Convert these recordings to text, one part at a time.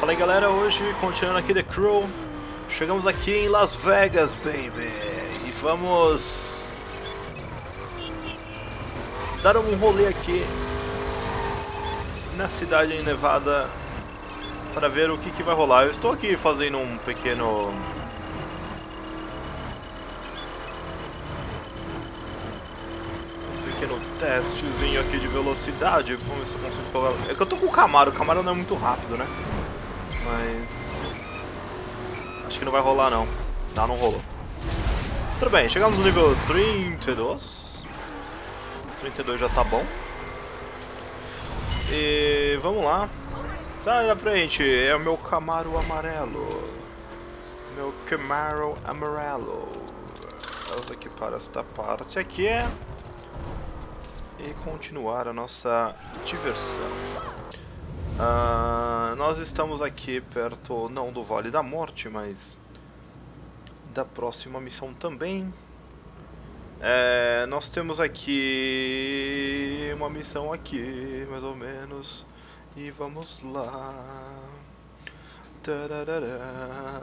Fala aí galera, hoje continuando aqui The Crew. Chegamos aqui em Las Vegas, baby. E vamos dar um rolê aqui na cidade em Nevada para ver o que vai rolar. Eu estou aqui fazendo um pequeno testezinho aqui de velocidade. Vamos ver se eu consigo pegar. É que eu tô com o Camaro não é muito rápido, né? Mas acho que não vai rolar não. Não rolou. Tudo bem, chegamos no nível 32. 32 já tá bom. E vamos lá. Sai da frente, é o meu Camaro amarelo. Meu Camaro amarelo. Vamos aqui para esta parte aqui. E continuar a nossa diversão. Nós estamos aqui perto, não do Vale da Morte, mas da próxima missão também. Nós temos aqui uma missão aqui, mais ou menos. E vamos lá. Tararara.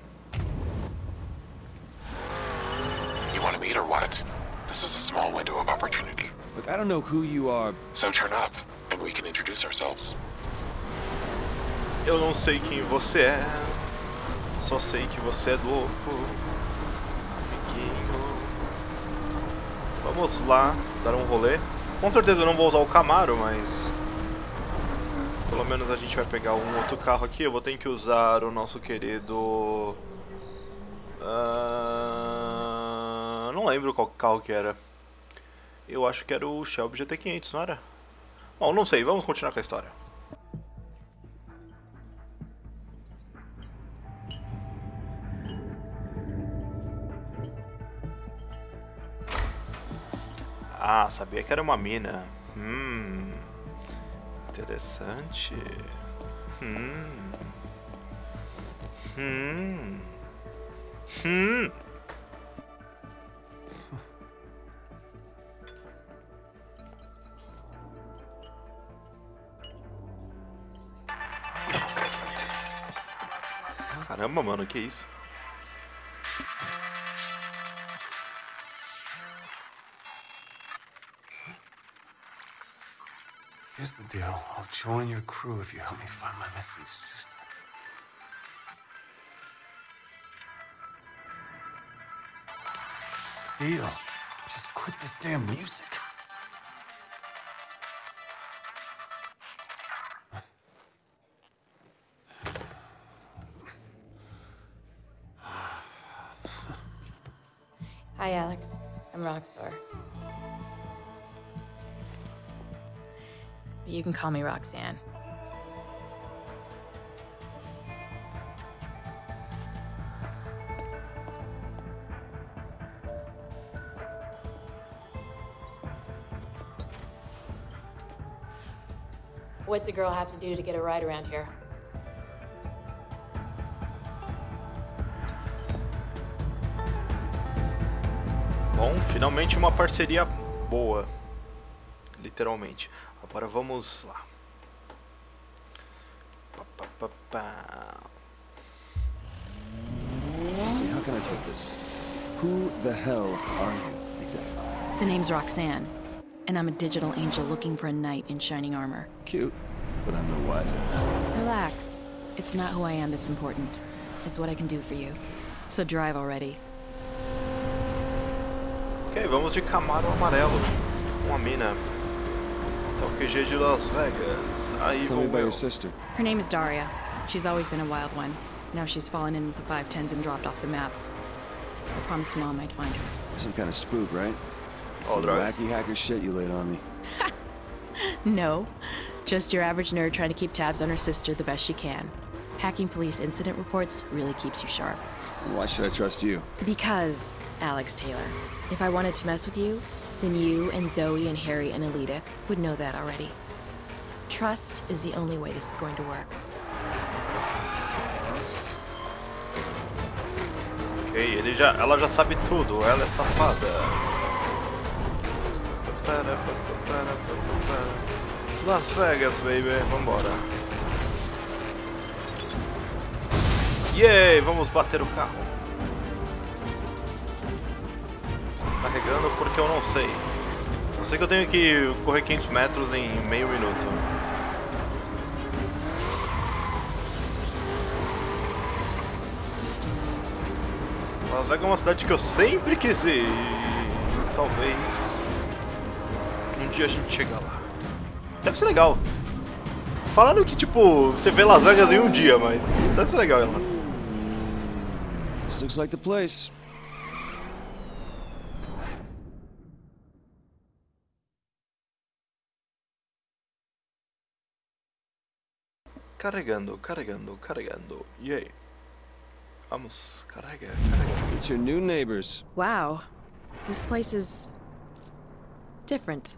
You want to meet or what? This is a small window of opportunity. Look, I don't know who you are. So turn up, and we can introduce ourselves. Eu não sei quem você é, só sei que você é louco, amiguinho. Vamos lá, dar um rolê. Com certeza eu não vou usar o Camaro, mas pelo menos a gente vai pegar um outro carro aqui. Eu vou ter que usar o nosso querido... não lembro qual carro que era. Eu acho que era o Shelby GT500, não era? Bom, não sei, vamos continuar com a história. Ah, sabia que era uma mina. Interessante. Caramba, mano, que isso? Here's the deal. I'll join your crew if you help me find my missing sister. Deal. Just quit this damn music. Hi, Alex. I'm Roxor. You can call me Roxanne. What's a girl have to do to get a ride around here? Bom, finalmente uma parceria boa. Literalmente. Agora vamos lá. See, how can I put this? Who the hell are you, exactly? The name's Roxanne, and I'm a digital angel looking for a knight in shining armor. Cute, but I'm no wiser. Relax. It's not who I am that's important. It's what I can do for you. So drive already. Ok, vamos de Camaro amarelo. Uma mina. Até o QG de Las Vegas. Aí Tell me vou about eu. your sister. Her name is Daria. She's always been a wild one. Now she's fallen in with the 510s and dropped off the map. I promised Mom I'd find her. You're some kind of spook, right? All Some right. wacky hacker shit you laid on me. No. Just your average nerd trying to keep tabs on her sister the best she can. Hacking police incident reports really keeps you sharp. Why should I trust you? Because, Alex Taylor, if I wanted to mess with you, then you and Zoe and Harry and Alita would know that already. Trust is the only way this is going to work. Ok, ela já sabe tudo, ela é safada. Las Vegas, baby, vambora. Yay, vamos bater o carro. Está carregando porque eu não sei. Eu sei que eu tenho que correr 500 metros em meio minuto. Las Vegas é uma cidade que eu sempre quis ir. E talvez um dia a gente chegue lá. Deve ser legal. Falando que, tipo, você vê Las Vegas em um dia, mas deve ser legal ela. This looks like the place. Carregando, carregando, carregando. E aí? Vamos, carrega, carrega. It's your new neighbors. Wow. This place is different.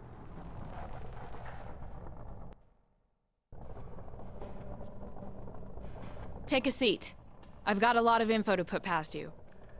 Take a seat. I've got a lot of info to put past you.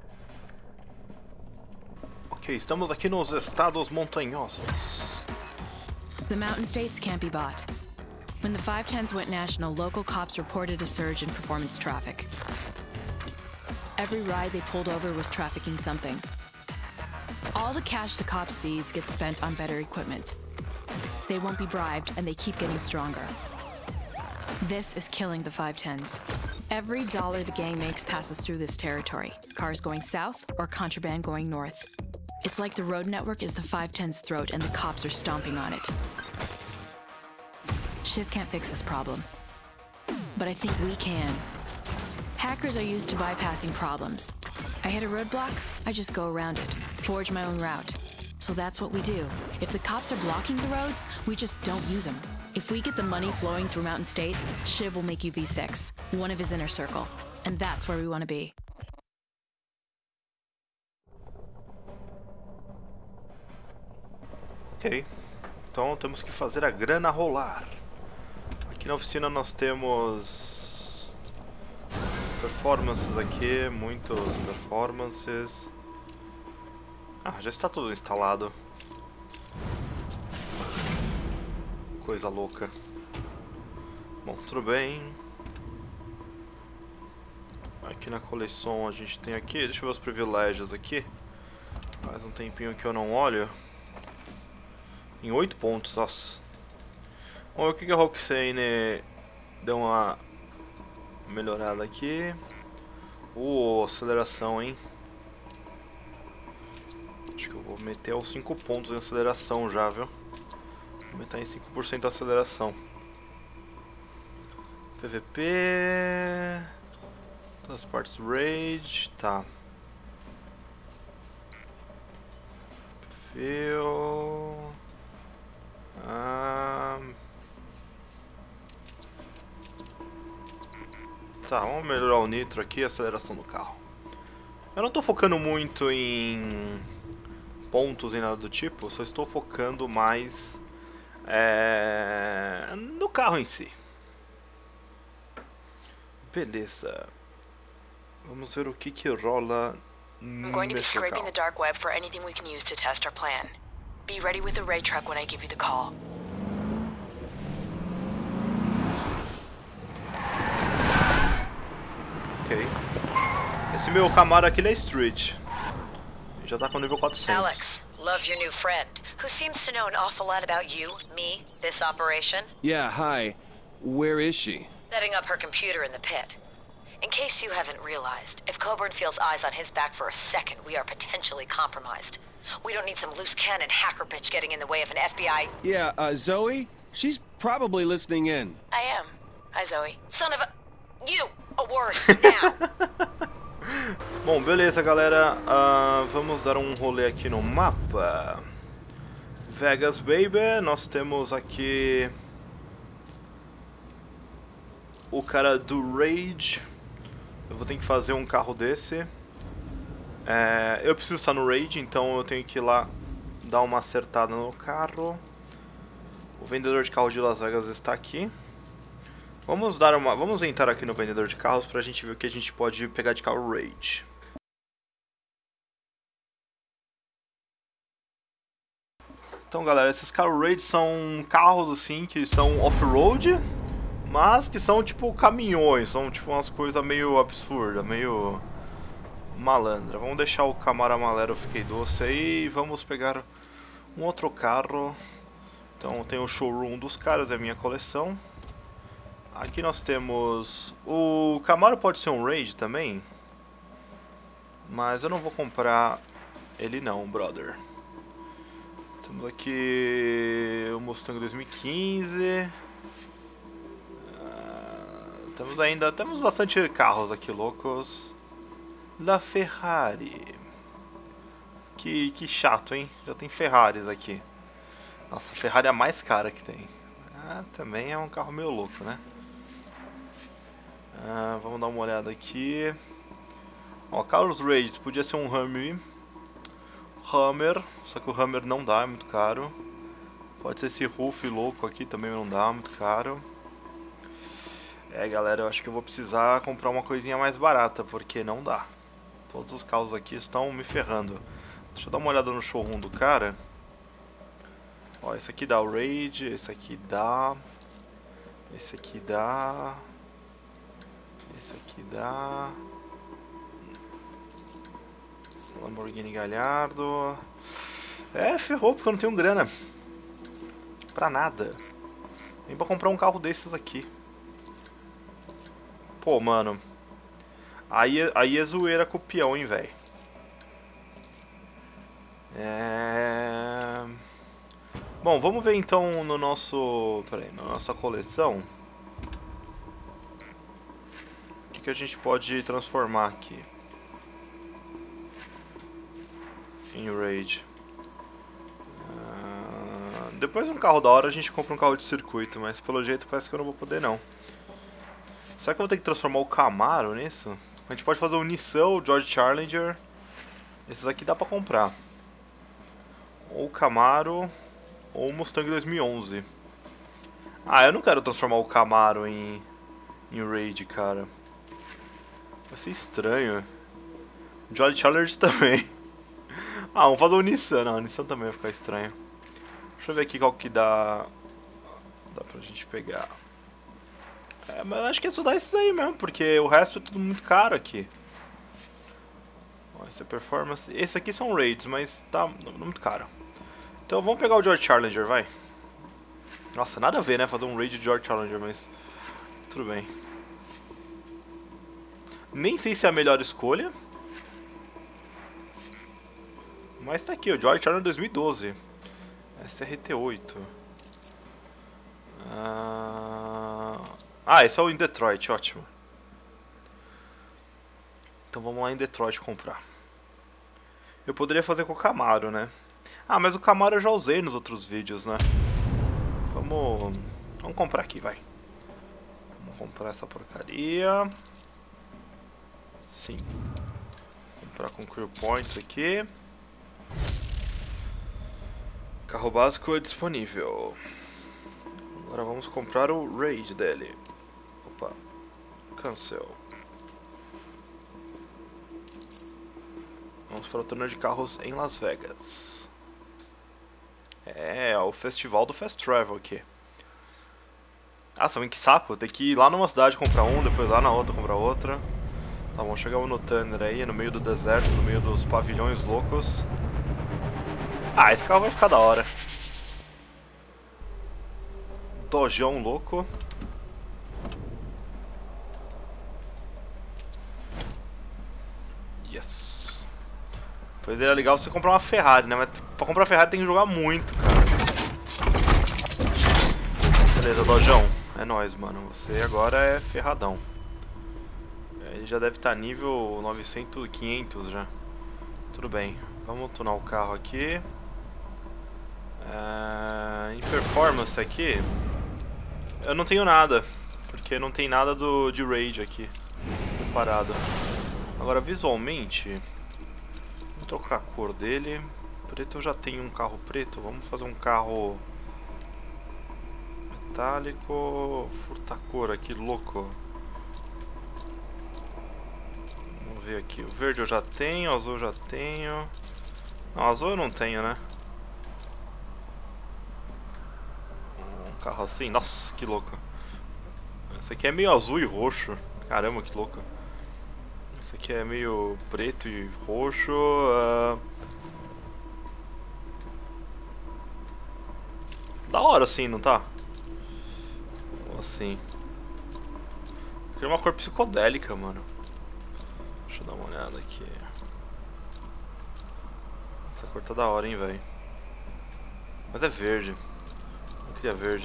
Ok, estamos aqui nos estados montanhosos. The mountain states can't be bought. When the 510s went national, local cops reported a surge in performance traffic. Every ride they pulled over was trafficking something. All the cash the cops seize gets spent on better equipment. They won't be bribed, and they keep getting stronger. This is killing the 510s. Every dollar the gang makes passes through this territory. Cars going south or contraband going north. It's like the road network is the 510's throat and the cops are stomping on it. Shiv can't fix this problem, but I think we can. Hackers are used to bypassing problems. I hit a roadblock, I just go around it, forge my own route. So that's what we do. If the cops are blocking the roads, we just don't use them. If we get the money flowing through Mountain States, Shiv will make you V6, one of his inner circle. And that's where we want to be. Ok, então temos que fazer a grana rolar. Aqui na oficina nós temos performances aqui, muitos performances. Ah, já está tudo instalado. Coisa louca. Bom, tudo bem. Aqui na coleção a gente tem aqui, deixa eu ver os privilégios aqui. Faz um tempinho que eu não olho. Em 8 pontos, nossa. Vamos ver o que a Roxane deu uma melhorada aqui. Aceleração, hein? Acho que eu vou meter os 5 pontos em aceleração já, viu? Vou aumentar em 5% a aceleração. PVP... Transportes Rage... Tá. Perfil... Tá, vamos melhorar o nitro aqui e a aceleração do carro. Eu não estou focando muito em pontos e nada do tipo, só estou focando mais no carro em si. Beleza. Vamos ver o que rola I'm going to be scraping the dark web for anything we can use to test our plan. Be ready with the raid truck when I give you the call. Ok. Esse meu Camaro aqui é Street. Já tá com nível 400. Alex, love your new friend, who seems to know an awful lot about you, me, this operation. Yeah, hi. Where is she? Setting up her computer in the pit. In case you haven't realized, if Coburn feels eyes on his back for a second, we are potentially compromised. We don't need some loose cannon hacker bitch getting in the way of an FBI... Yeah, Zoe? She's probably listening in. I am. Hi, Zoe. Son of a... You! A word, now! Bom, beleza, galera. Vamos dar um rolê aqui no mapa. Vegas, baby. Nós temos aqui o cara do Rage. Eu vou ter que fazer um carro desse. Eu preciso estar no Rage, então eu tenho que ir lá dar uma acertada no carro. O vendedor de carro de Las Vegas está aqui. Vamos entrar aqui no vendedor de carros pra gente ver o que a gente pode pegar de carro Rage. Então, galera, esses carros Rage são carros assim que são off-road. Mas que são tipo caminhões, são tipo umas coisas meio absurdas, meio malandra. Vamos deixar o Camaro Amarelo Fiquei Doce aí e vamos pegar um outro carro. Então tem o showroom dos caras, é a minha coleção. Aqui nós temos... O Camaro pode ser um Raid também, mas eu não vou comprar ele não, brother. Temos aqui o Mustang 2015. Temos bastante carros aqui loucos. La Ferrari. Que chato, hein? Já tem Ferraris aqui. Nossa, a Ferrari é a mais cara que tem. Também é um carro meio louco, né? Vamos dar uma olhada aqui. Ó, carros Raids, podia ser um Hummer, só que o Hummer não dá, é muito caro. Pode ser esse Roof louco aqui, também não dá, muito caro. Galera, eu acho que eu vou precisar comprar uma coisinha mais barata, porque não dá. Todos os carros aqui estão me ferrando. Deixa eu dar uma olhada no showroom do cara. Ó, esse aqui dá o Raid, esse aqui dá. Esse aqui dá. Esse aqui dá. Lamborghini Gallardo. Ferrou, porque eu não tenho grana pra nada. Nem pra comprar um carro desses aqui. Pô, mano. Aí é zoeira com o peão, hein, velho. Bom, vamos ver então no nosso... Peraí, na nossa coleção. O que a gente pode transformar aqui em Raid. Depois de um carro da hora a gente compra um carro de circuito, mas pelo jeito parece que eu não vou poder não. Será que eu vou ter que transformar o Camaro nisso? A gente pode fazer o Nissan, o Dodge Challenger. Esses aqui dá pra comprar. Ou o Camaro, ou o Mustang 2011. Eu não quero transformar o Camaro em Raid, cara. Vai ser estranho. O Dodge Challenger também. Vamos fazer o Nissan. Não, o Nissan também vai ficar estranho. Deixa eu ver aqui qual que dá pra gente pegar. Mas acho que é só dar esses aí mesmo, porque o resto é tudo muito caro aqui. Ó, esse é performance. Esse aqui são raids, mas tá muito caro. Então vamos pegar o Dodge Challenger, vai. Nossa, nada a ver, né, fazer um raid de Dodge Challenger, mas tudo bem. Nem sei se é a melhor escolha, mas tá aqui, o Dodge Challenger 2012. SRT8. Esse é o em Detroit, ótimo. Então vamos lá em Detroit comprar. Eu poderia fazer com o Camaro, né? Mas o Camaro eu já usei nos outros vídeos, né? Vamos comprar aqui, vai. Vamos comprar essa porcaria. Sim. Comprar com Crew Points aqui. Carro básico é disponível. Agora vamos comprar o Raid dele. Opa. Cancel. Vamos para o torneio de carros em Las Vegas. O festival do Fast Travel aqui. Também que saco, tem que ir lá numa cidade comprar um, depois lá na outra comprar outra. Tá bom, chegamos no Thunder aí, no meio do deserto, no meio dos pavilhões loucos. Esse carro vai ficar da hora. Dojão louco. Yes. Pois é, legal você comprar uma Ferrari, né? Mas pra comprar Ferrari tem que jogar muito, cara. Beleza, Dojão. É nóis, mano. Você agora é ferradão. Ele já deve estar nível 900, 500 já. Tudo bem. Vamos tunar o carro aqui. Em performance aqui eu não tenho nada, porque não tem nada de Raid aqui preparado. Agora visualmente, vou trocar a cor dele. Preto, eu já tenho um carro preto. Vamos fazer um carro metálico. Furta cor aqui, louco. Vamos ver aqui, o verde eu já tenho, o azul eu já tenho. Não, o azul eu não tenho, né? Carro assim, nossa, que louco. Esse aqui é meio azul e roxo. Caramba, que louco. Esse aqui é meio preto e roxo. Da hora assim, não tá? Assim. Queria uma cor psicodélica, mano. Deixa eu dar uma olhada aqui. Essa cor tá da hora, hein, velho. Mas é verde. Não queria verde.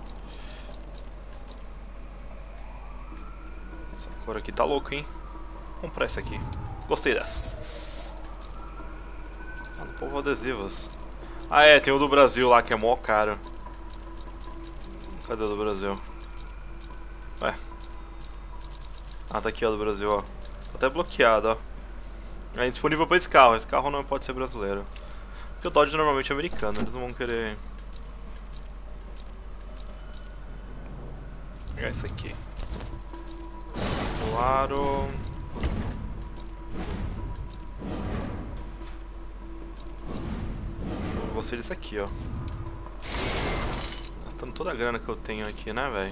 Essa cor aqui tá louca, hein? Vou comprar essa aqui. Gostei dessa. Ah, do Povo Adesivos. Ah, é, tem o do Brasil lá que é mó caro. Cadê o do Brasil? Ué. Ah, tá aqui, ó, do Brasil, ó. Tá até bloqueado, ó. É indisponível pra esse carro. Esse carro não pode ser brasileiro. Porque o Dodge normalmente é americano. Eles não vão querer... Vou pegar esse aqui. Claro. Eu gostei disso aqui, ó. Gastando toda a grana que eu tenho aqui, né, velho?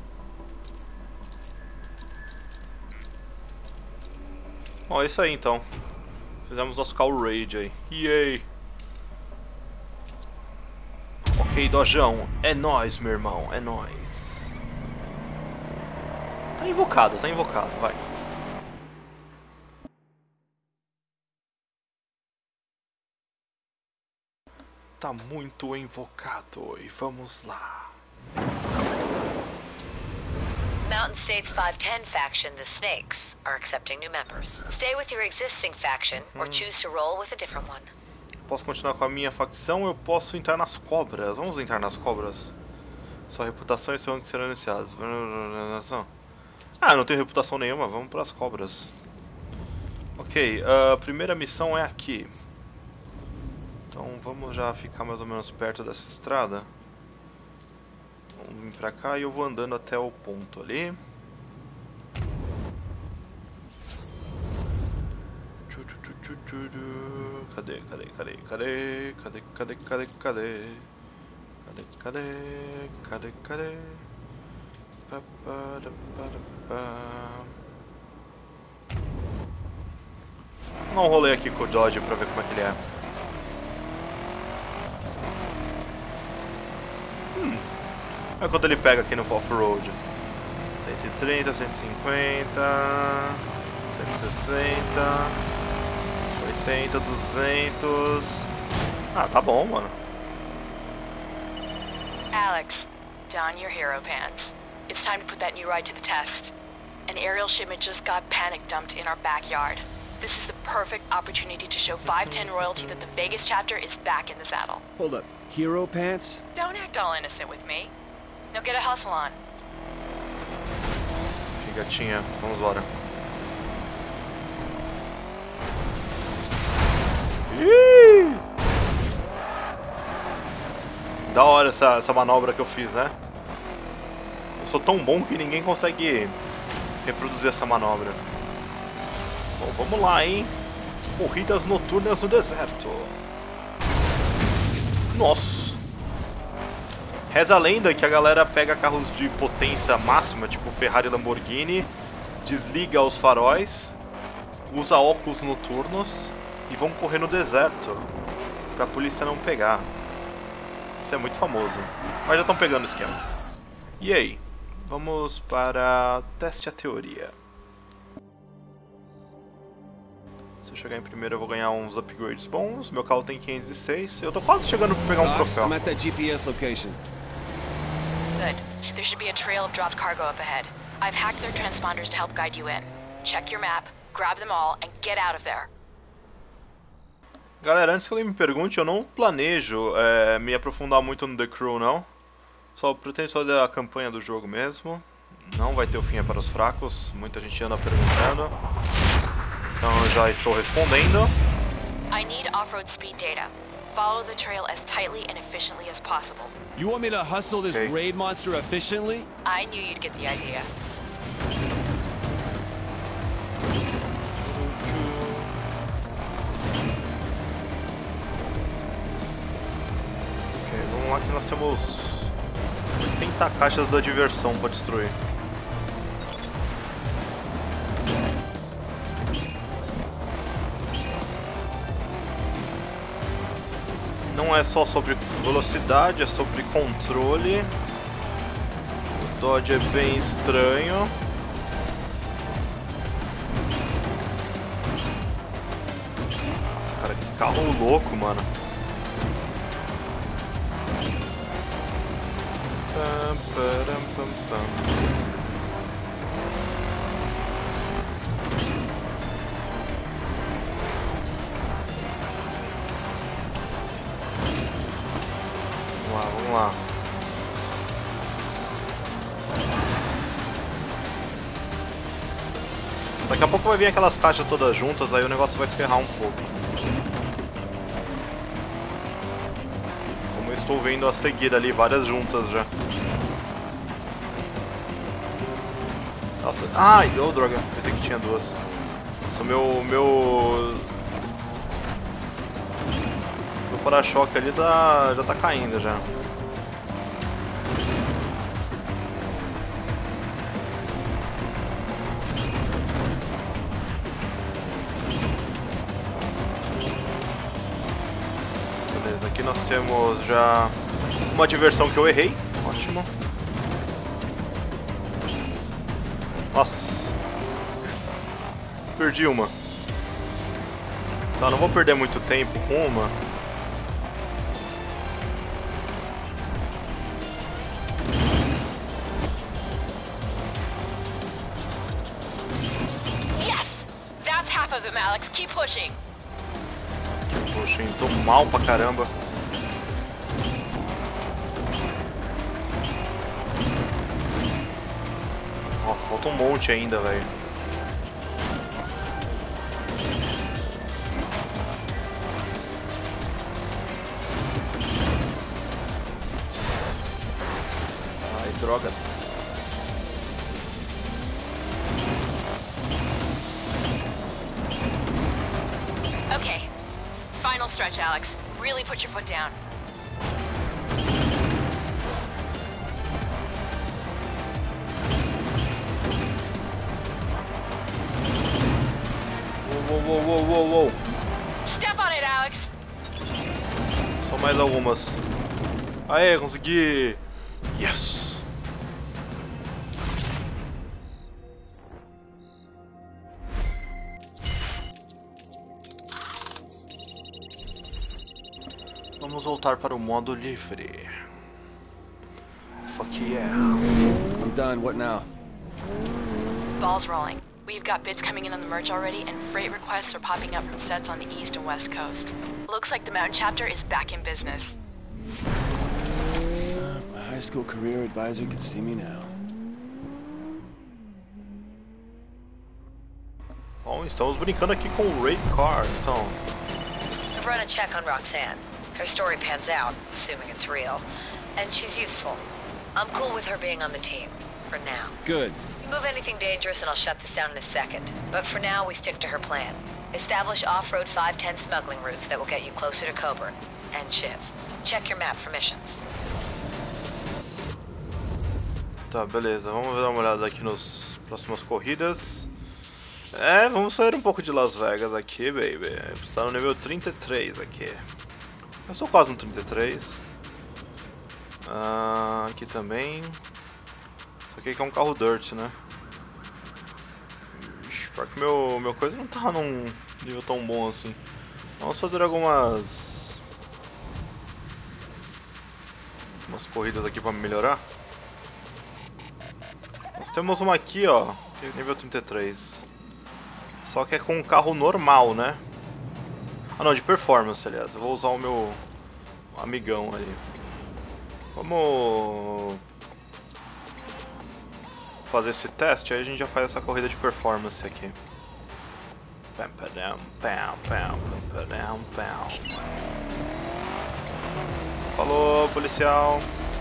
Bom, é isso aí então. Fizemos nosso call raid aí. Yay! Ok, Dojão. É nóis, meu irmão. É nóis. Tá invocado, vai. Tá muito invocado e vamos lá. Mountain State's 510 faction, the Snakes, are accepting new members. Stay with your existing faction, or choose to roll with a different one. Posso continuar com a minha facção, eu posso entrar nas cobras. Vamos entrar nas cobras. Sua reputação e seu rank serão iniciados. Ah, não tenho reputação nenhuma, vamos para as cobras. Ok, a primeira missão é aqui. Então vamos já ficar mais ou menos perto dessa estrada. Vamos vir pra cá e eu vou andando até o ponto ali. Cadê? Vou dar um rolê aqui com o Dodge pra ver como é que ele é. Olha quanto ele pega aqui no off-road. 130, 150, 160, 80, 200. Ah, tá bom, mano. Alex, don your hero pants. It's time to put that new ride to the test. An aerial shipment just got panic dumped in our backyard. This is the perfect opportunity to show 510 royalty that the Vegas chapter is back in the saddle. Hold up. Hero pants? Don't act all innocent with me. Now get a hustle on. Gatinha, vamos embora. Da hora essa manobra que eu fiz, né? Eu sou tão bom que ninguém consegue reproduzir essa manobra. Bom, vamos lá, hein? Corridas noturnas no deserto. Nossa! Reza a lenda que a galera pega carros de potência máxima, tipo Ferrari e Lamborghini, desliga os faróis, usa óculos noturnos e vão correr no deserto pra polícia não pegar. Isso é muito famoso. Mas já estão pegando o esquema. E aí? Vamos para teste a teoria. Se eu chegar em primeiro eu vou ganhar uns upgrades bons. Meu carro tem 506. Eu tô quase chegando pra pegar um troféu. I'm at that GPS location. Good. There should be a trail of dropped cargo up ahead. I've hacked their transponders to help guide you in. Check your map, grab them all, and get out of there. Galera, antes que alguém me pergunte, eu não planejo me aprofundar muito no The Crew, não. Só pretendo fazer a campanha do jogo mesmo. Não vai ter o fim é para os fracos. Muita gente anda perguntando. Então eu já estou respondendo. I need off-road speed data. Follow the trail as tightly and efficiently as possible. You want me to hustle this raid monster efficiently? I knew you'd get the idea. Ok, vamos lá que nós temos 80 caixas da diversão para destruir. não é só sobre velocidade, é sobre controle. O Dodge é bem estranho. Nossa, cara, que carro louco, mano. Pam, param, pam, pam. Vamos lá. Daqui a pouco vai vir aquelas caixas todas juntas, aí o negócio vai ferrar um pouco. Como eu estou vendo a seguir ali, várias juntas já. Nossa, ai, oh, droga, pensei que tinha duas. Nossa, meu para-choque ali já tá caindo já. Beleza, aqui nós temos já uma diversão que eu errei. Ótimo. Nossa. Perdi uma. Tá, não vou perder muito tempo com uma. Alex, keep pushing. Puxem, tô mal pra caramba. Nossa, falta um monte ainda, velho. Ai, droga. Okay, final stretch, Alex. Really put your foot down. Uou. Step on it, Alex. Só mais algumas. Aê, consegui! Yes! Vamos voltar para o modo livre. Fuck yeah. I'm done. What now? Ball's rolling. We've got bids coming in on the merch already, and freight requests are popping up from sets on the east and west coast. Looks like the Mountain chapter is back in business. My high school career advisor could see me now. Bom, estamos brincando aqui com o Ray Car, então. I've run a check on Roxanne. Her story pans out, assuming it's real, and she's useful. I'm cool with her being on the team, for now. Good. You move anything dangerous and I'll shut this down in a second. But for now, we stick to her plan. Establish off-road 510 smuggling routes that will get you closer to Coburn and Shiv. Check your map for missions. Tá, beleza. Vamos dar uma olhada aqui nas próximas corridas. É, vamos sair um pouco de Las Vegas aqui, baby. Está no nível 33 aqui. Eu estou quase no 33. Aqui também. Isso aqui é um carro dirt, né? Ixi, pior que meu coisa não tá num nível tão bom assim. Vamos fazer algumas corridas aqui para melhorar. Nós temos uma aqui, ó, que é nível 33. Só que é com um carro normal, né? Ah não, de performance, aliás. Eu vou usar o meu amigão aí. Vamos fazer esse teste, aí a gente já faz essa corrida de performance aqui. Falou, policial.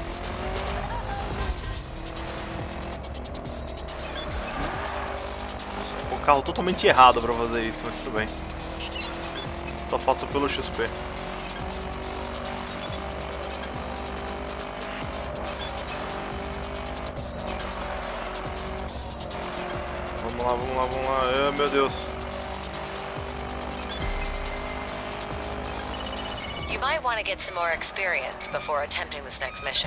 O carro totalmente errado pra fazer isso, mas tudo bem. Só faço pelo XP. Vamos lá. Ai, meu Deus. You might might want to get some more experience before attempting this next mission.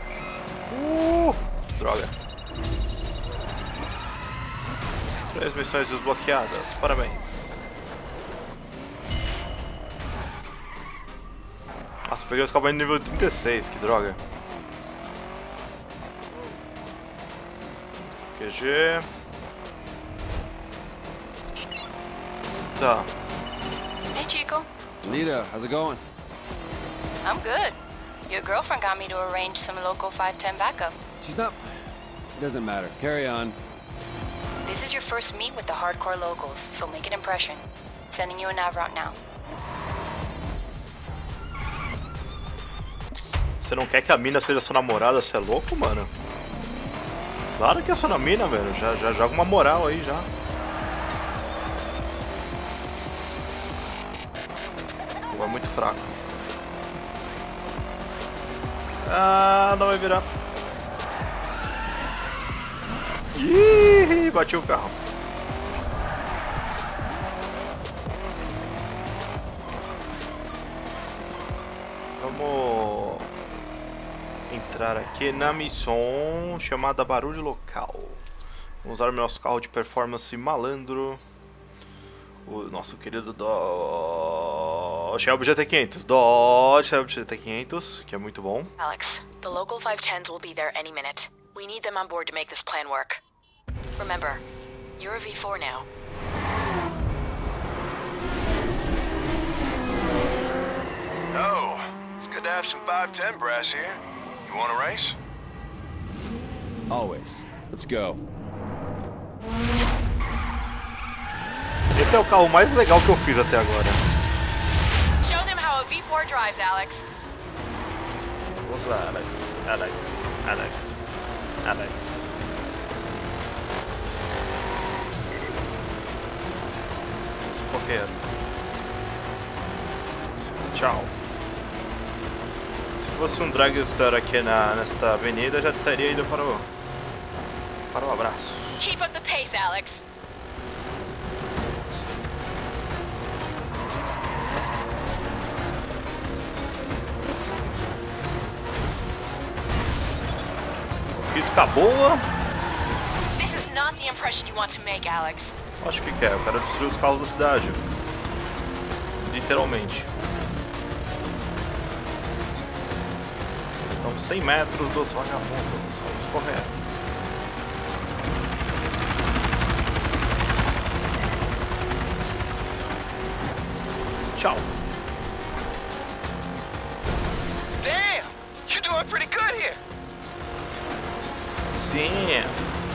Droga. 3 missões desbloqueadas. Parabéns. Nossa, peguei os cavalos nível 36, que droga. QG. Tá. Hey, Chico. Anita, how's it going? I'm good. Your girlfriend got me to arrange some local 510 backup. She's not... It doesn't matter. Carry on. This is your first meet with the hardcore locals, so make an impression. Sending you a nav route now. Você não quer que a mina seja sua namorada? Você é louco, mano? Claro que é sua mina, velho. Já joga uma moral aí, já. É muito fraco. Ah, não vai virar. Ih, bati o carro. Vamos entrar aqui na missão chamada Barulho Local. Vamos usar o nosso carro de performance malandro. O nosso querido Dodge Shelby GT500. Dodge Shelby GT500, que é muito bom. Alex, the local 510s will be there any minute. We need them on board to make this plan work. Remember, you're a V4 now. Oh, it's good to have some 510 brass here. You want a race? Always. Let's go. Esse é o carro mais legal que eu fiz até agora. Show them how a V4 drives, Alex. Vamos lá, Alex. Vamos correr. Tchau. Se fosse um dragster aqui nesta avenida, já teria ido para o abraço. Keep up the pace, Alex. Física boa. This is not the impression you want to make, Alex. Acho que quer. Eu quero destruir os carros da cidade. Literalmente. Estão 100 metros dos vagabundos. Vamos correr. Tchau. Damn! You're doing pretty good here. Damn.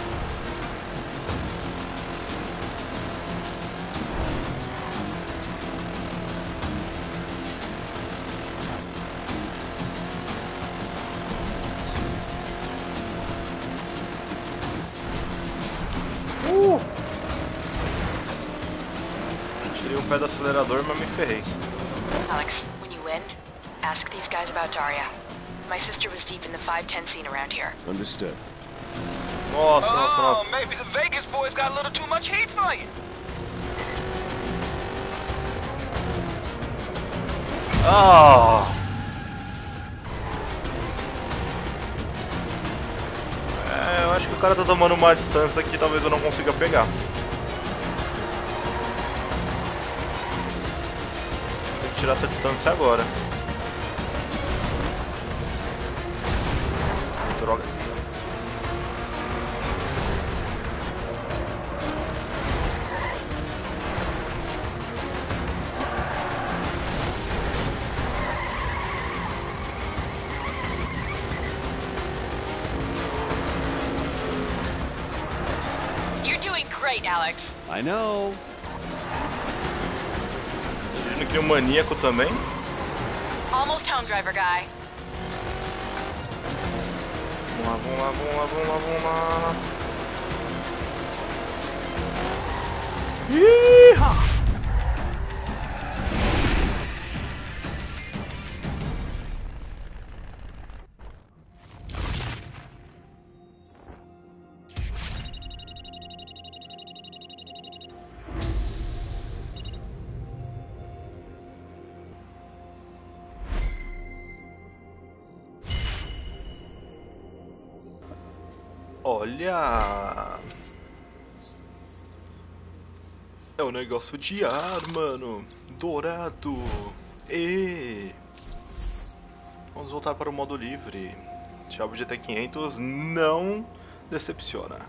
Tirei um pé do acelerador, mas me ferrei. Alex, when you win, ask these guys about Daria. My sister was deep in the 510 scene around here. Understood. Nossa. Maybe the Vegas boys got a little too much heat for you. Ah! É, eu acho que o cara tá tomando uma distância que talvez eu não consiga pegar. Tem que tirar essa distância agora. Droga. Great, Alex. I know. Imagina que o maníaco também. Almost home, driver guy. Vamos lá. Iha! Olha! É um negócio de ar, mano. Dourado. E vamos voltar para o modo livre. Chave GT500 não decepciona.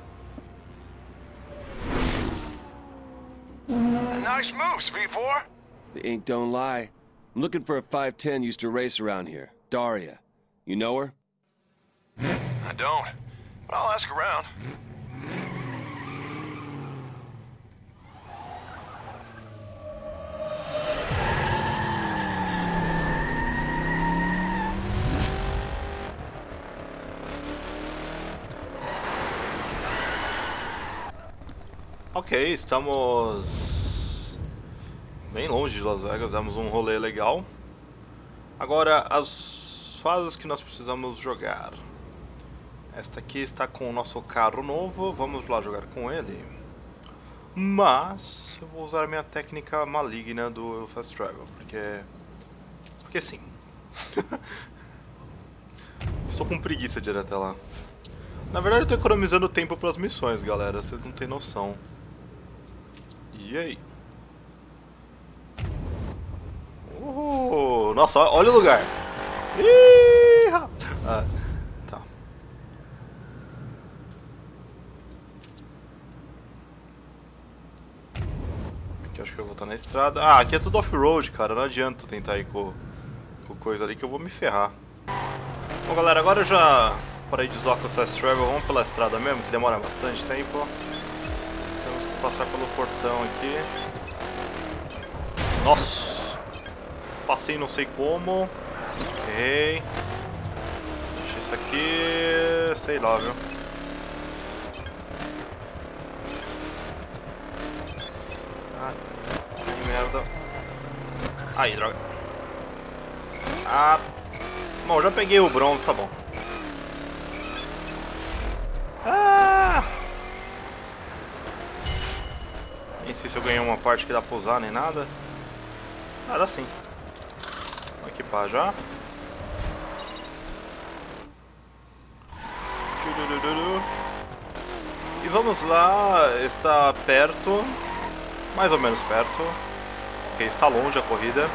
Nice moves, V4. The ink don't lie. I'm looking for a 510 used to race around here. Daria. You know her? I don't, but I'll ask around. Ok, estamos bem longe de Las Vegas, demos um rolê legal. Agora, as fases que nós precisamos jogar. Esta aqui está com o nosso carro novo, vamos lá jogar com ele. Mas eu vou usar a minha técnica maligna do Fast Travel, porque sim. Estou com preguiça de ir até lá. Na verdade eu estou economizando tempo para as missões, galera, vocês não têm noção. E aí? Nossa, olha o lugar! Ah, tá. Aqui acho que eu vou estar na estrada. Ah, aqui é tudo off-road, cara. Não adianta tentar ir com coisa ali que eu vou me ferrar. Bom, galera, agora eu já parei de zoar com o Fast Travel. Vamos pela estrada mesmo, que demora bastante tempo. Temos que passar pelo portão aqui. Nossa! Passei não sei como. Errei. Deixa isso aqui... sei lá, viu? Ah, que merda. Aí, droga. Ah... bom, já peguei o bronze, tá bom. Ah! Nem sei se eu ganhei uma parte que dá pra usar, nem nada. Ah, dá sim. Vou equipar já. E vamos lá, está perto, mais ou menos perto. Ok, está longe a corrida.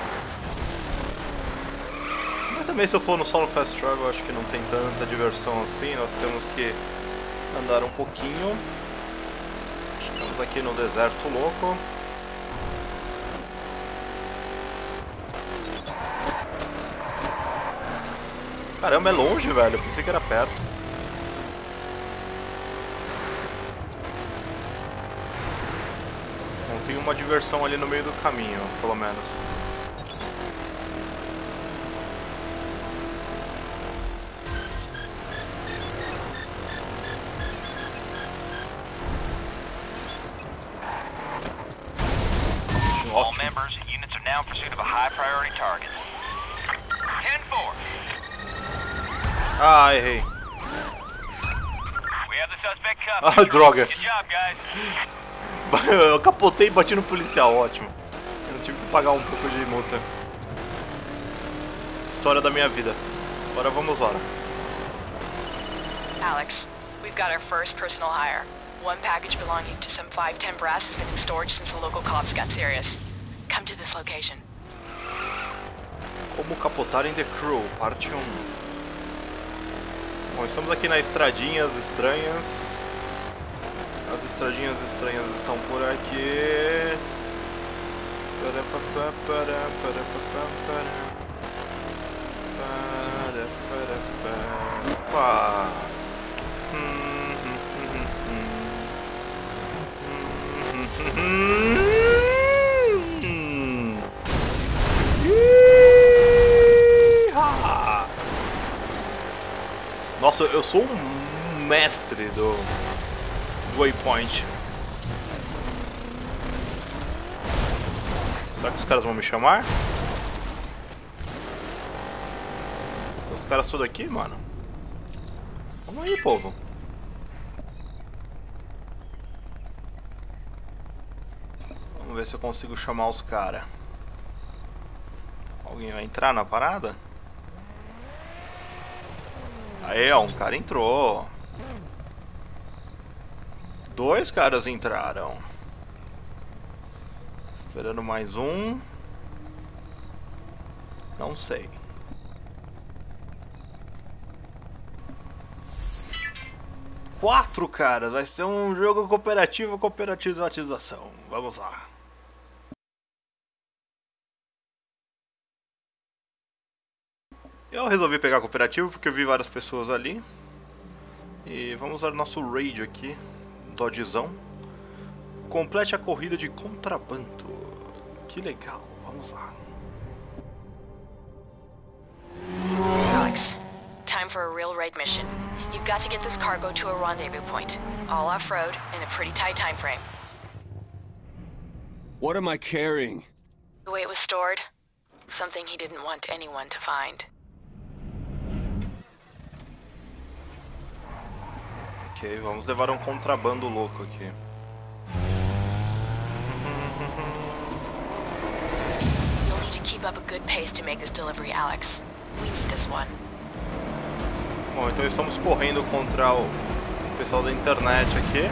Mas também se eu for só no Fast Travel, acho que não tem tanta diversão assim. Nós temos que andar um pouquinho. Estamos aqui no deserto louco. Caramba, é longe, velho. Eu pensei que era perto. Bom, tem uma diversão ali no meio do caminho, pelo menos. All members, units are now in pursuit of a high priority target. 10-4. Ah, errei. We have the suspect cuffed. Ah, droga. Good job, guys. Eu capotei e bati no policial, ótimo. Eu tive que pagar um pouco de multa. História da minha vida. Agora vamos lá. Alex, we've got our first personal hire. One package belonging to some 510 brass has been in storage since the local cops got serious. Come to this location. Como capotar em The Crew, parte 1. Bom, estamos aqui na Estradinhas Estranhas. As Estradinhas Estranhas estão por aqui. Opa! Nossa, eu sou um mestre do Waypoint. Será que os caras vão me chamar? Os caras tudo aqui, mano. Vamos aí, povo. Vamos ver se eu consigo chamar os caras. Alguém vai entrar na parada? Aí, ó, um cara entrou. Dois caras entraram. Esperando mais um. Não sei. Quatro caras. Vai ser um jogo cooperativo, cooperativização. Vamos lá. Eu resolvi pegar cooperativo porque eu vi várias pessoas ali. E vamos usar o nosso raid aqui. Dodgezão. Complete a corrida de contrabando. Que legal, vamos lá. Alex, time for a real raid mission. You've got to get this cargo to a rendezvous point. All off-road, in a pretty tight time frame. What am I carrying? The way it was stored, something he didn't want anyone to find. Ok, vamos levar um contrabando louco aqui. You'll need to keep up a good pace to make this delivery, Alex. We need this one. Bom, então estamos correndo contra o pessoal da internet aqui.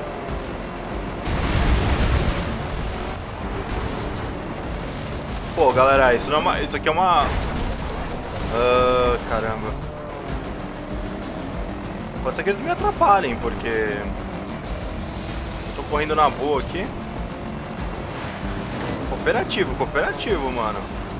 Pô, galera, isso não é uma... Isso aqui é uma... caramba. Pode ser que eles me atrapalhem, porque... Eu tô correndo na boa aqui. Cooperativo, cooperativo, mano.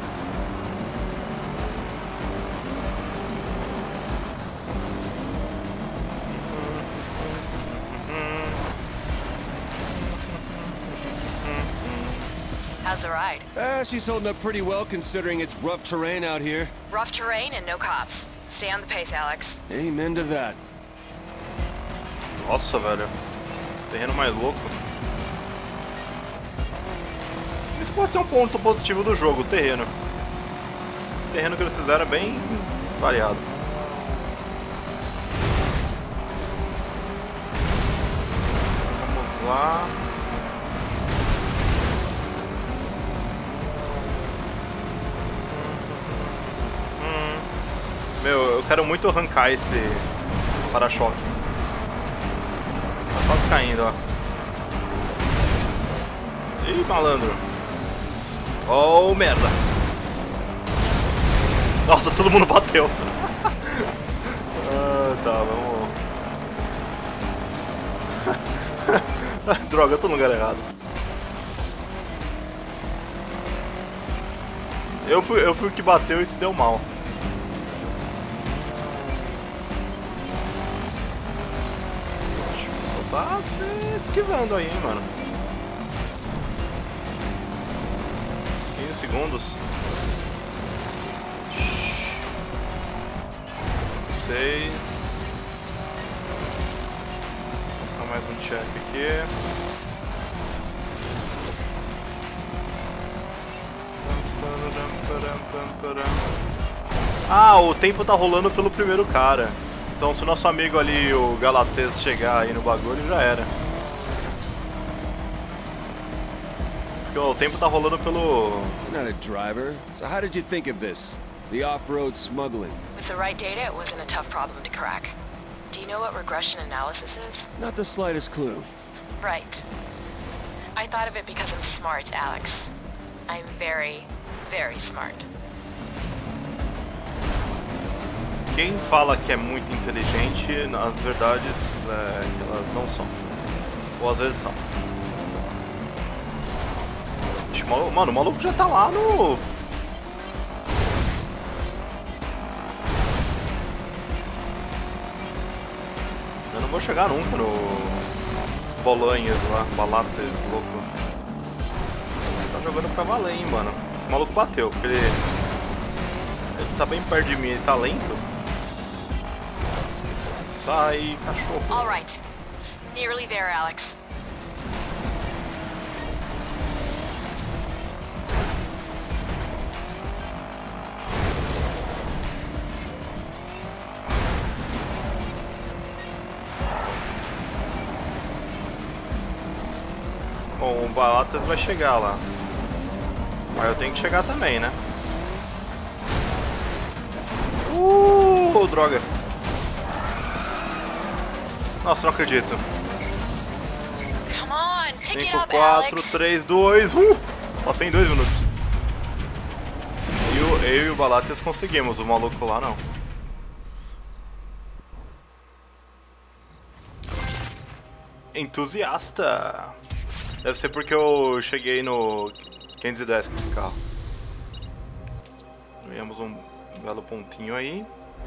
How's the ride? She's holding up pretty well considering it's rough terrain out here. Rough terrain and no cops. Stay on the pace, Alex. Amen to that. Nossa, velho. Terreno mais louco. Isso pode ser um ponto positivo do jogo, o terreno. O terreno que eles fizeram é bem variado. Vamos lá. Meu, eu quero muito arrancar esse para-choque. Tá quase caindo, ó. Ih, malandro. Oh, merda. Nossa, todo mundo bateu. Tá, vamos. Droga, eu tô no lugar errado. Eu fui o que bateu e se deu mal. Tá se esquivando aí, hein, mano. 15 segundos. 6. Passar mais um check aqui. Ah, o tempo tá rolando pelo primeiro cara. Então se o nosso amigo ali, o Galatês, chegar aí no bagulho, já era. Porque o tempo tá rolando pelo... You're not a driver, so how did you think of this? The off-road smuggling? With the right data, it wasn't a tough problem to crack. Do you know what regression analysis is? Not the slightest clue. Right. I thought of it because I'm smart, Alex. I'm very, very smart. Quem fala que é muito inteligente, nas verdades, elas não são. Ou às vezes são. Mano, o maluco já tá lá no... Eu não vou chegar nunca no... Bolanhas lá, Balates, louco. Tá jogando pra valer, hein, mano. Esse maluco bateu, porque ele tá bem perto de mim, ele tá lento. Sai, cachorro. All right. Nearly there, Alex. Bom, o Balatas vai chegar lá. Mas eu tenho que chegar também, né? Droga. Nossa, não acredito. 5, 4, 3, 2... Passei em 2 minutos. Eu e o Balates conseguimos, o maluco lá não. Entusiasta! Deve ser porque eu cheguei no 510 com esse carro. Ganhamos um belo pontinho aí.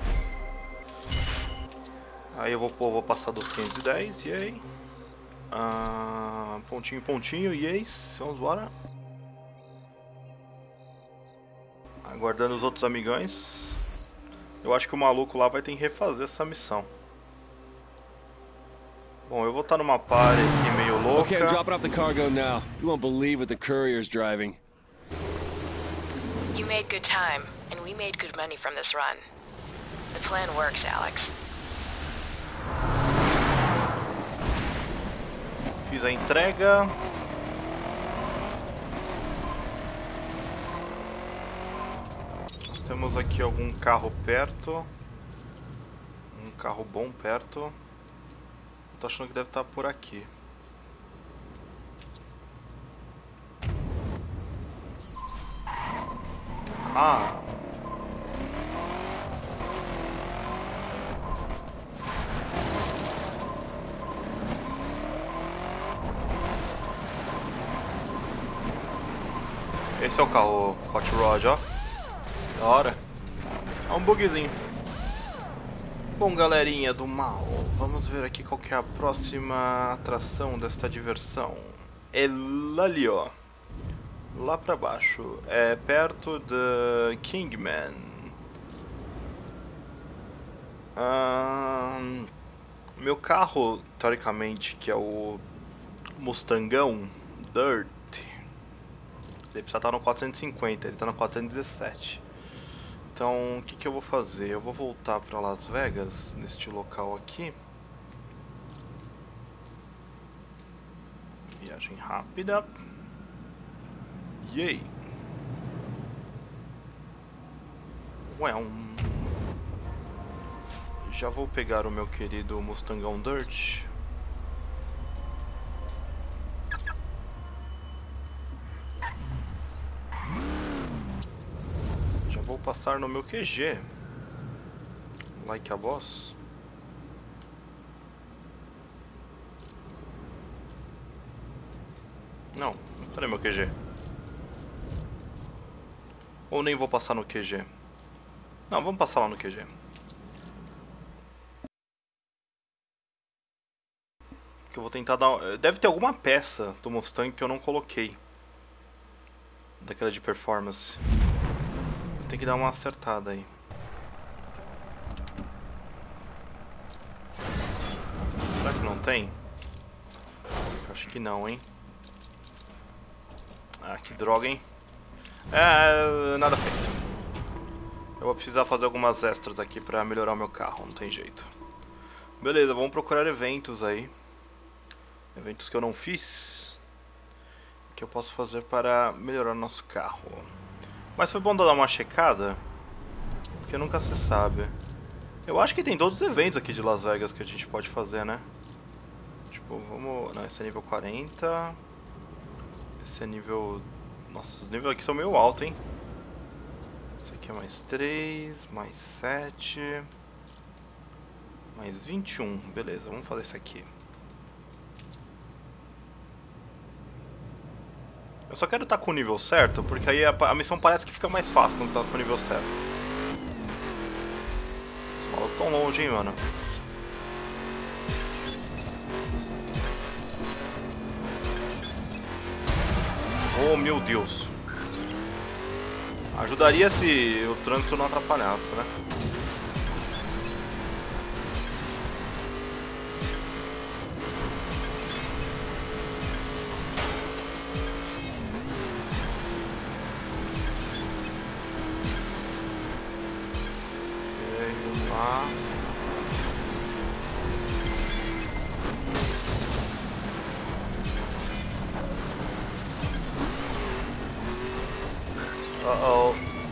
Aí eu vou passar dos 510, e aí? Pontinho, pontinho, yes, vamos embora. Aguardando os outros amigões. Eu acho que o maluco lá vai ter que refazer essa missão. Bom, eu vou estar numa party aqui meio louca. Okay, I'm dropping off the cargo now. You won't believe what the courier's driving. You made good time, and we made good money from this run. The plan works, Alex. Fiz a entrega. Temos aqui algum carro perto. Um carro bom perto. Tô achando que deve estar por aqui. Ah! Esse é o carro Hot Rod, ó. Da hora. É um bugzinho. Bom, galerinha do mal, vamos ver aqui qual que é a próxima atração desta diversão. É ali, ó. Lá pra baixo. É perto de Kingman. Meu carro, teoricamente, que é o Mustangão Dirt, ele precisa estar no 450, ele está no 417. Então, o que eu vou fazer? Eu vou voltar para Las Vegas, neste local aqui. Viagem rápida. Yay! Já vou pegar o meu querido Mustangão Dirt. Vou passar no meu QG. Like a boss. Não, cadê meu QG? Ou nem vou passar no QG? Não, vamos passar lá no QG. Que eu vou tentar dar... Deve ter alguma peça do Mustang que eu não coloquei. Daquela de performance. Tem que dar uma acertada aí. Será que não tem? Acho que não, hein? Ah, que droga, hein? Nada feito. Eu vou precisar fazer algumas extras aqui pra melhorar o meu carro, não tem jeito. Beleza, vamos procurar eventos aí. Eventos que eu não fiz. Que eu posso fazer para melhorar o nosso carro. Mas foi bom dar uma checada, porque nunca se sabe. Eu acho que tem todos os eventos aqui de Las Vegas que a gente pode fazer, né? Tipo, vamos... Não, esse é nível 40. Esse é nível... Nossa, os níveis aqui são meio altos, hein? Esse aqui é mais 3, mais 7... Mais 21. Beleza, vamos fazer isso aqui. Eu só quero estar com o nível certo, porque aí a missão parece que fica mais fácil quando tá com o nível certo. Os malucos tão longe, hein, mano. Oh, meu Deus. Ajudaria se o trânsito não atrapalhasse, né? Uh-oh.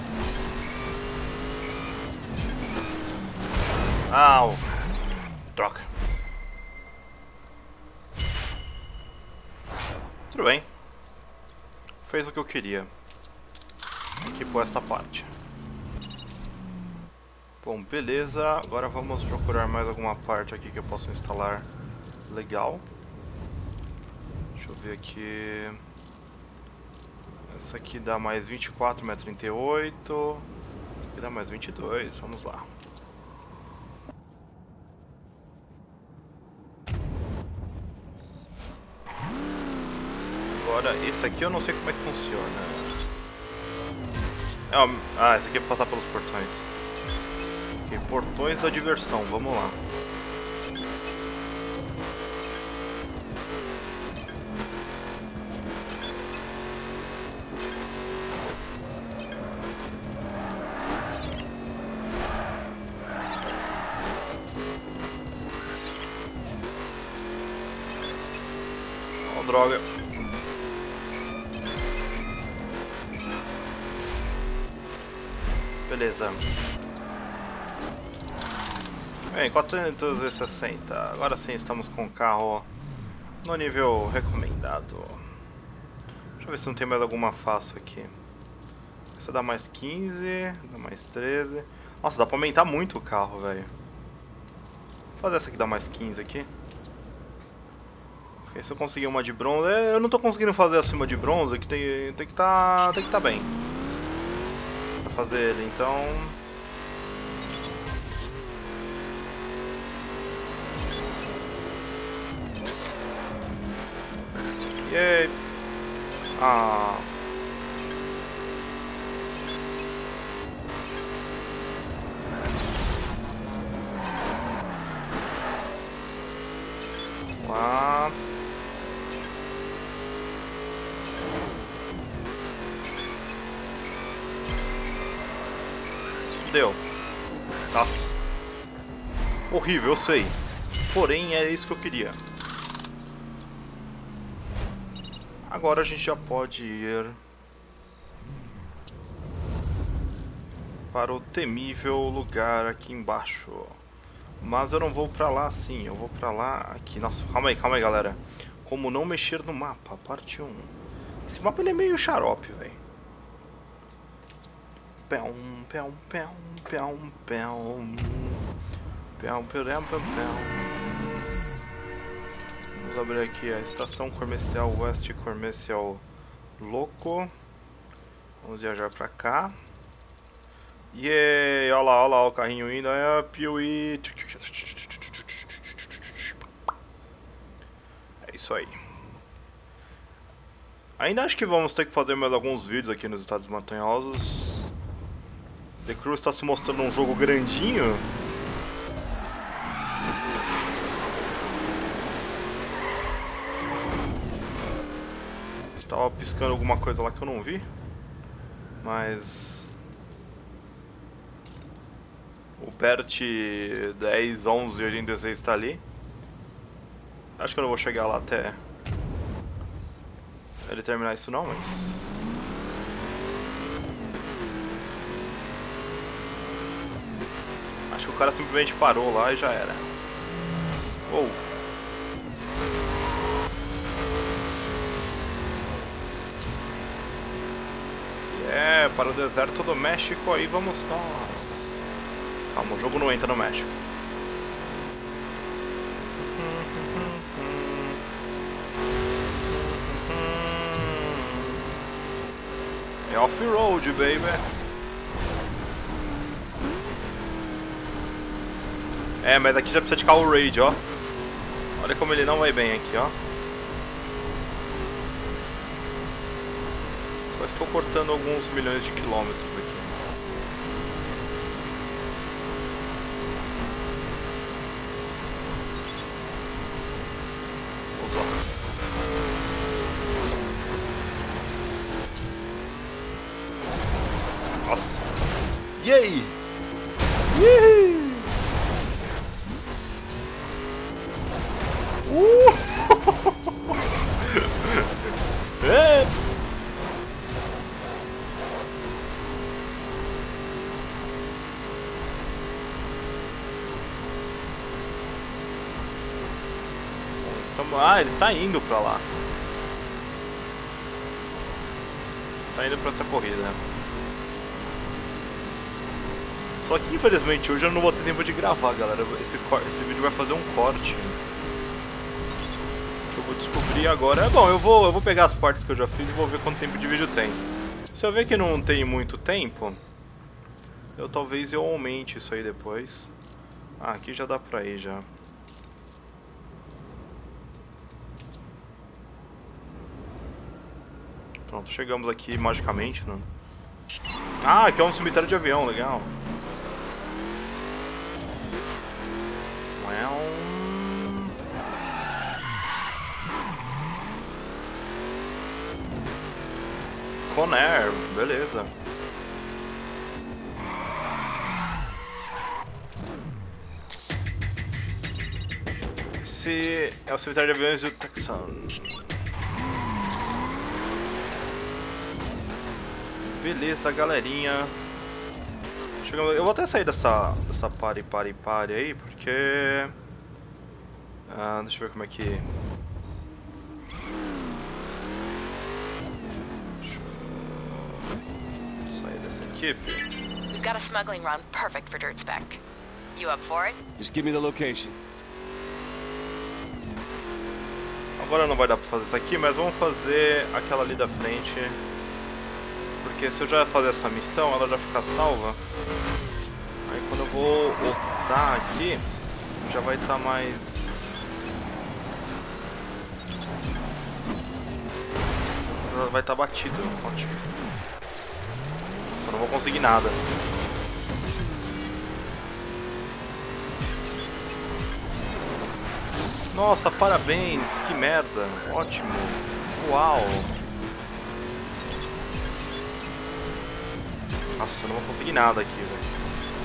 Au. Droga. Tudo bem. Fez o que eu queria. Equipou esta parte. Bom, beleza. Agora vamos procurar mais alguma parte aqui que eu possa instalar legal. Deixa eu ver aqui. Essa aqui dá mais 24, mais 38. Essa aqui dá mais 22. Vamos lá. Agora, esse aqui eu não sei como é que funciona. Esse aqui é pra passar pelos portões. Ok, portões da diversão, vamos lá. Oh, droga. Beleza. Bem, 460. Agora sim estamos com o carro no nível recomendado. Deixa eu ver se não tem mais alguma fácil aqui. Essa dá mais 15, dá mais 13. Nossa, dá pra aumentar muito o carro, velho. Vou fazer essa aqui dá mais 15 aqui. Porque se eu conseguir uma de bronze... Eu não tô conseguindo fazer acima de bronze, que tem que tá bem. Pra fazer ele, então... Yay! Ah... Lá... Deu. Nossa. Horrível, eu sei. Porém, é isso que eu queria. Agora a gente já pode ir para o temível lugar aqui embaixo. Mas eu não vou pra lá assim, eu vou pra lá aqui. Nossa, calma aí, galera. Como não mexer no mapa, parte 1. Esse mapa ele é meio xarope, velho. Vamos abrir aqui a estação comercial West Comercial Loco. Vamos viajar pra cá. Yay! Olha lá o carrinho indo. É Piuí. É isso aí. Ainda acho que vamos ter que fazer mais alguns vídeos aqui nos Estados Montanhosos. The Crew está se mostrando um jogo grandinho. Estava piscando alguma coisa lá que eu não vi. Mas... o Bert 10, 11 e 86 está ali. Acho que eu não vou chegar lá até ele terminar isso não, mas... acho que o cara simplesmente parou lá e já era. Uou. Para o deserto do México, aí vamos nós. Calma, o jogo não entra no México. É off-road, baby. É, mas aqui já precisa de carro raid, ó. Olha como ele não vai bem aqui, ó. Só estou cortando alguns milhões de quilômetros aqui. Vamos lá. Nossa. Yay! Yay! É. Ele está indo pra lá. está indo pra essa corrida. Só que infelizmente hoje eu não vou ter tempo de gravar, galera. Esse vídeo vai fazer um corte. Que eu vou descobrir agora. Bom, eu vou pegar as partes que eu já fiz e vou ver quanto tempo de vídeo tem. Se eu ver que não tem muito tempo, talvez eu aumente isso aí depois. Ah, aqui já dá pra ir já. Pronto, chegamos aqui magicamente, né? Ah, aqui é um cemitério de avião, legal. Conair, beleza. Esse é o cemitério de aviões do Texan. Beleza, galerinha. Chegamos... Eu vou até sair dessa pare aí, porque... deixa eu ver como é que... We've got a smuggling run perfect for dirt spec. You up for it? Just give me the location. Agora não vai dar pra fazer isso aqui, mas vamos fazer aquela ali da frente. Porque se eu já fazer essa missão, ela já fica salva. Aí quando eu vou voltar aqui, já vai estar mais... Vai estar batido, ótimo. Nossa, eu não vou conseguir nada. Nossa, parabéns, que merda, ótimo, uau. Nossa, eu não vou conseguir nada aqui, velho.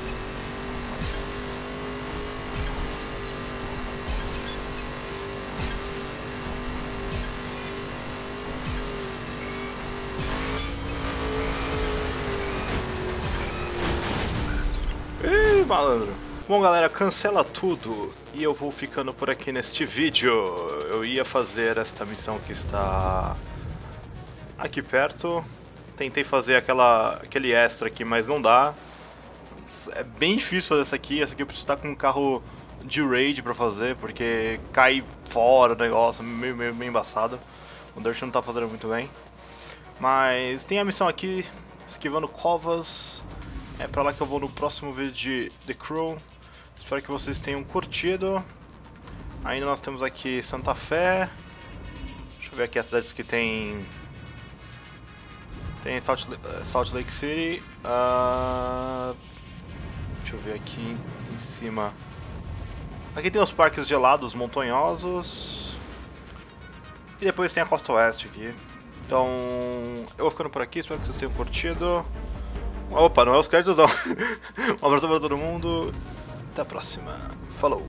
Ih, malandro. Bom, galera, cancela tudo e eu vou ficando por aqui neste vídeo. Eu ia fazer esta missão que está aqui perto. Tentei fazer aquele extra aqui, mas não dá. É bem difícil fazer essa aqui. Essa aqui eu preciso estar com um carro de raid pra fazer, porque cai fora o negócio, meio embaçado. O Dirt não tá fazendo muito bem. Mas tem a missão aqui, esquivando covas. É pra lá que eu vou no próximo vídeo de The Crew. Espero que vocês tenham curtido. Ainda nós temos aqui Santa Fé. Deixa eu ver aqui as cidades que tem... Tem Salt Lake City. Deixa eu ver aqui em cima. Aqui tem os parques gelados montanhosos. E depois tem a costa oeste aqui. Então, eu vou ficando por aqui. Espero que vocês tenham curtido. Opa, não é os créditos não. Um abraço para todo mundo. Até a próxima. Falou.